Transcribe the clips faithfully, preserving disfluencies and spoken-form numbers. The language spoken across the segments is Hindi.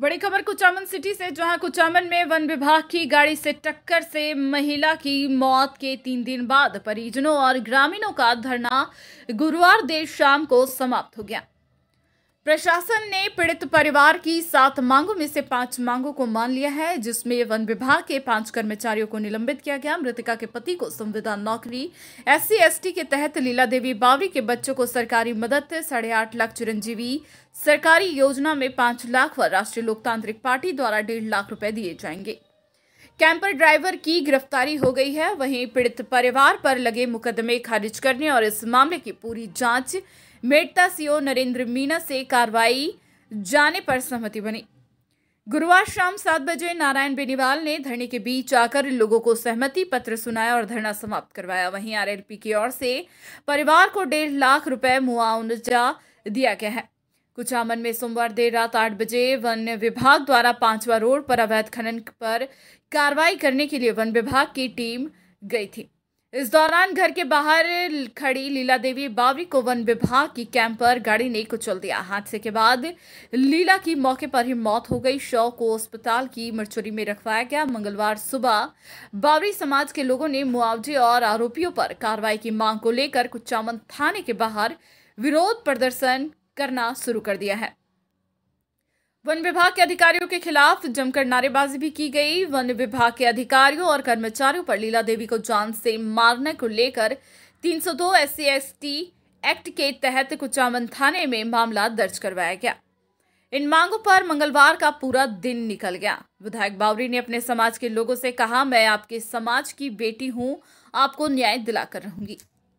बड़ी खबर कुचामन सिटी से, जहां कुचामन में वन विभाग की गाड़ी से टक्कर से महिला की मौत के तीन दिन बाद परिजनों और ग्रामीणों का धरना गुरुवार देर शाम को समाप्त हो गया। प्रशासन ने पीड़ित परिवार की सात मांगों में से पांच मांगों को मान लिया है, जिसमें वन विभाग के पांच कर्मचारियों को निलंबित किया गया। मृतका के पति को संविदा नौकरी, एससी एसटी के तहत लीला देवी बावरी के बच्चों को सरकारी मदद, साढ़े आठ लाख चिरंजीवी सरकारी योजना में पांच लाख व राष्ट्रीय लोकतांत्रिक पार्टी द्वारा डेढ़ लाख रुपए दिए जाएंगे। कैंपर ड्राइवर की गिरफ्तारी हो गई है। वहीं पीड़ित परिवार पर लगे मुकदमे खारिज करने और इस मामले की पूरी जांच मेड़ता सीओ नरेंद्र मीना से कार्रवाई जाने पर सहमति बनी। गुरुवार शाम सात बजे नारायण बेनीवाल ने धरने के बीच आकर लोगों को सहमति पत्र सुनाया और धरना समाप्त करवाया। वहीं आरएलपी की ओर से परिवार को डेढ़ लाख रुपए मुआवजा दिया गया है। कुचामन में सोमवार देर रात आठ बजे वन विभाग द्वारा पांचवा रोड पर अवैध खनन पर कार्रवाई करने के लिए वन विभाग की टीम गई थी। इस दौरान घर के बाहर खड़ी लीला देवी बावरी को वन विभाग की कैंपर गाड़ी ने कुचल दिया। हादसे के बाद लीला की मौके पर ही मौत हो गई। शव को अस्पताल की मरचुरी में रखवाया गया। मंगलवार सुबह बावरी समाज के लोगों ने मुआवजे और आरोपियों पर कार्रवाई की मांग को लेकर कुचामन थाने के बाहर विरोध प्रदर्शन करना शुरू कर दिया है। वन विभाग के अधिकारियों के खिलाफ जमकर नारेबाजी भी की गई। वन विभाग के अधिकारियों और कर्मचारियों पर लीला देवी को जान से मारने को लेकर तीन सौ दो एससी एसटी एक्ट के तहत कुचामन थाने में मामला दर्ज करवाया गया। इन मांगों पर मंगलवार का पूरा दिन निकल गया। विधायक बावरी ने अपने समाज के लोगों से कहा, मैं आपके समाज की बेटी हूं, आपको न्याय दिलाकर रहूंगी।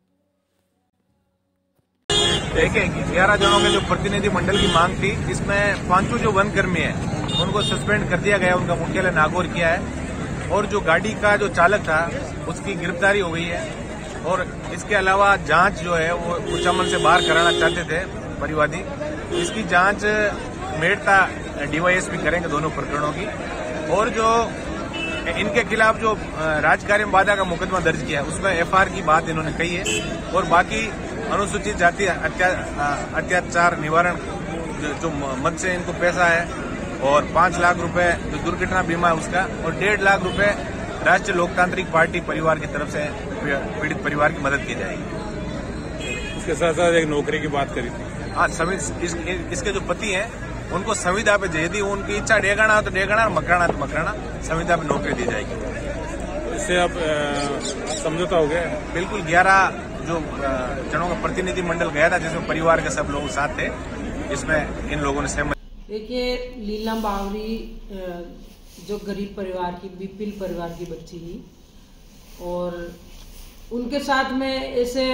देखिए, ग्यारह जनों के जो प्रतिनिधि मंडल की मांग थी, इसमें पांचों जो वन कर्मी है उनको सस्पेंड कर दिया गया, उनका मुख्यालय नागौर किया है। और जो गाड़ी का जो चालक था उसकी गिरफ्तारी हो गई है। और इसके अलावा जांच जो है वो कुचामन से बाहर कराना चाहते थे परिवादी। इसकी जांच मेड़ता डीवाईएसपी करेंगे दोनों प्रकरणों की। और जो इनके खिलाफ जो राजकार्य बाधा का मुकदमा दर्ज किया है उसमें एफआईआर की बात इन्होंने कही है। और बाकी अनुसूचित जाति अत्या, अत्याचार निवारण जो मद से इनको पैसा है और पांच लाख रुपए जो दुर्घटना बीमा है उसका, और डेढ़ लाख रुपए राष्ट्रीय लोकतांत्रिक पार्टी परिवार की तरफ से पीड़ित परिवार की मदद की जाएगी। इसके साथ साथ एक नौकरी की बात करी थी। हाँ, इस, इसके जो पति हैं उनको संविदा पे, यदि उनकी इच्छा डेगाना हो तो डेगाना, मकराना तो मकराना, संविदा पे नौकरी दी जाएगी। इससे अब समझौता हो गया? बिल्कुल। ग्यारह जो जनों का प्रतिनिधि मंडल गया था जिसमें परिवार के सब लोग साथ थे, इसमें इन लोगों ने सहमति। देखिए, लीला बावरी जो गरीब परिवार की, बीपीएल परिवार की बच्ची थी और उनके साथ में ऐसे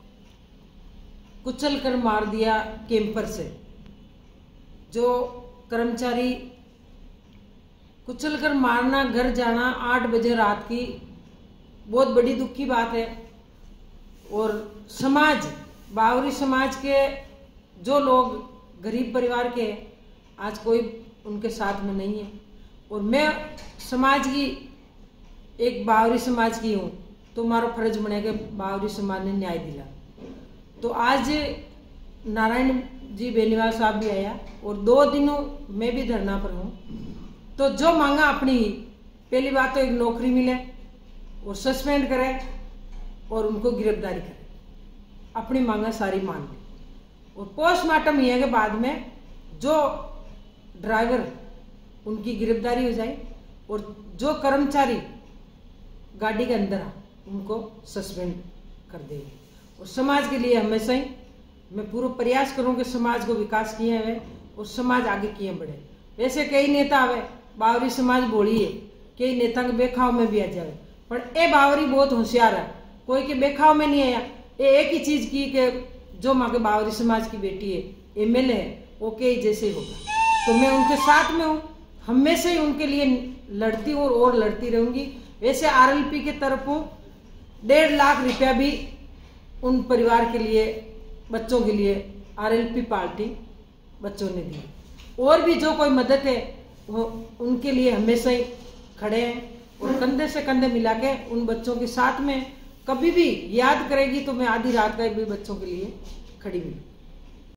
कुचल कर मार दिया कैंपर से। जो कर्मचारी कुचल कर मारना, घर जाना आठ बजे रात की, बहुत बड़ी दुख की बात है। और समाज, बावरी समाज के जो लोग गरीब परिवार के, आज कोई उनके साथ में नहीं है। और मैं समाज की, एक बावरी समाज की हूँ, तो हमारा फर्ज बनेगा बावरी समाज ने न्याय दिला। तो आज नारायण जी बेनीवाल साहब भी आया और दो दिनों मैं भी धरना पर हूँ। तो जो मांगा अपनी ही, पहली बात तो एक नौकरी मिले और सस्पेंड करे और उनको गिरफ्तारी करे, अपनी मांगा सारी मान ली। और पोस्टमार्टम ये है कि बाद में जो ड्राइवर, उनकी गिरफ्तारी हो जाए और जो कर्मचारी गाड़ी के अंदर आ उनको सस्पेंड कर देंगे। और समाज के लिए हमेशा ही मैं पूरा प्रयास करूँ कि समाज को विकास किए हुए और समाज आगे किए बढ़े। वैसे कई नेता आवे, बावरी समाज बोली है, कई नेता के बेखाव में भी आ जाए, पर ए बावरी बहुत होशियार है, कोई के बेखाव में नहीं आया। ये एक ही चीज की कि जो माँ के बावरी समाज की बेटी है, एमएलए है, ओके जैसे होगा। तो मैं उनके साथ में हूँ, हमेशा ही उनके लिए लड़ती हूँ और लड़ती रहूंगी। वैसे आरएलपी के तरफों डेढ़ लाख रुपया भी उन परिवार के लिए, बच्चों के लिए आरएलपी पार्टी बच्चों ने दी। और भी जो कोई मदद है वो उनके लिए हमेशा ही खड़े हैं और कंधे से कंधे मिला के उन बच्चों के साथ में कभी भी याद करेगी तो मैं आधी रात तक भी बच्चों के लिए खड़ी हुई।